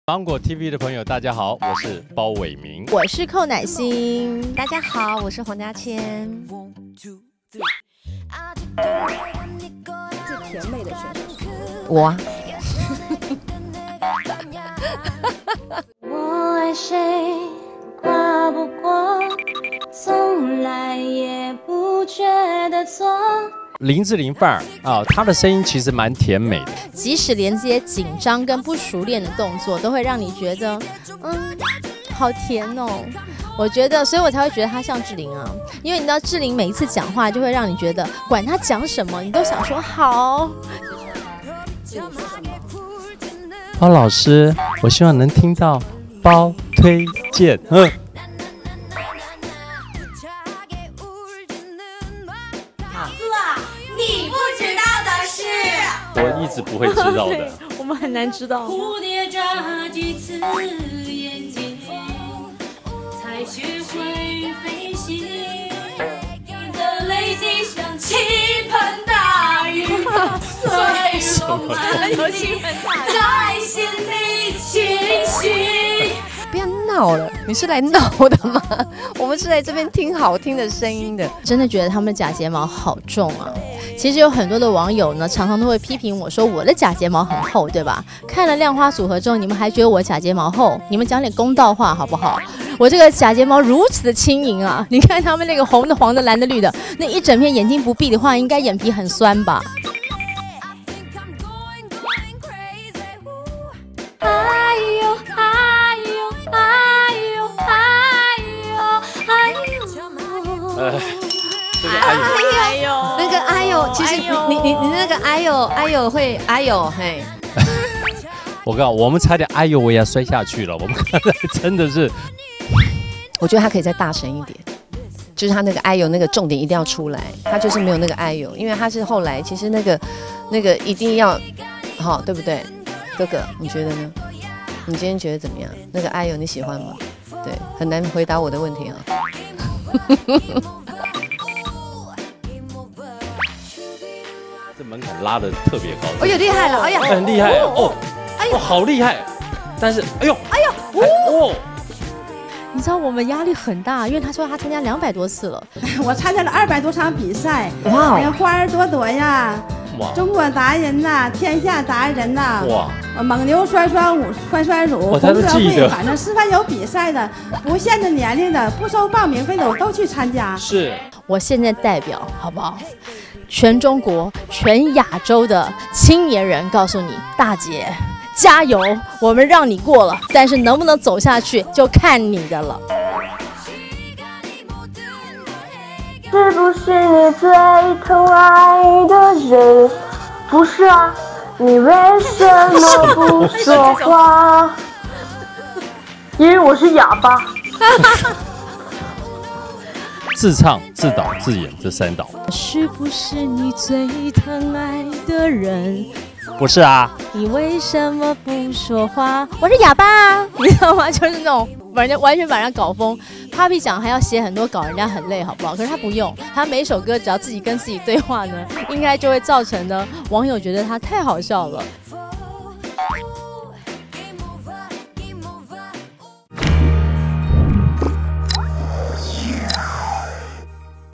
芒果 TV 的朋友，大家好，我是包伟明， 我是寇乃馨， 大家好，我是黄嘉千。 最甜美的选手是我啊。 我爱谁跨不过，从来也不觉得错。 林志玲范儿啊，她的声音其实蛮甜美的， 即使连这些紧张跟不熟练的动作，都会让你觉得，好甜哦。我觉得，所以我才会觉得她像志玲啊，因为你知道志玲每一次讲话，就会让你觉得，管她讲什么，你都想说好。 包老师，我希望能听到包推荐， 你不知道的事， 我一直不会知道的。 我们很难知道。 蝴蝶眨几次眼睛，才学会飞行。你的泪滴像倾盆大雨，碎入满地，在心里清晰。 不要闹了，你是来闹的吗？我们是来这边听好听的声音的。 真的觉得他们的假睫毛好重啊！其实有很多的网友呢，常常都会批评我说我的假睫毛很厚，对吧？看了亮花组合之后，你们还觉得我假睫毛厚？你们讲点公道话好不好？我这个假睫毛如此的轻盈啊！你看他们那个红的、黄的、蓝的、绿的，那一整片眼睛不闭的话，应该眼皮很酸吧？ 哎呦， 那个哎呦，其实你那个哎呦会哎呦嘿。 我告诉我们差点哎呦我也要摔下去了，我们刚才真的是。 我觉得他可以再大声一点，就是他那个哎呦那个重点一定要出来，他就是没有那个哎呦，因为他是后来其实那个一定要好，对不对？哥哥，你觉得呢？你今天觉得怎么样？那个哎呦你喜欢吗？对，很难回答我的问题啊。 这门槛拉得特别高， 哎呦厉害了，哎呀， 很厉害哦，哎呦好厉害，但是哎呦哦。 你知道我们压力很大，因为他说他参加200多次了， 我参加了200多场比赛， 哇， 哎呀，花儿朵朵呀，中国达人呐，天下达人呐， 哇， 蒙牛酸酸乳，红色会，反正示范有比赛的，不限制年龄的，不收报名费的，我都去参加。 是， 我现在代表好不好？全中国、全亚洲的青年人告诉你，大姐。加油，我们让你过了，但是能不能走下去就看你的了。 是不是你最疼爱的人？不是啊，你为什么不说话？因为我是哑巴。 自唱、自导、自演这3导。 是不是你最疼爱的人？ 不是啊， 你为什么不说话？我是哑巴，你知道吗？就是那种完全把人家搞疯。Papi 讲还要写很多稿，人家很累，好不好？可是他不用，他每首歌只要自己跟自己对话呢，应该就会造成呢网友觉得他太好笑了。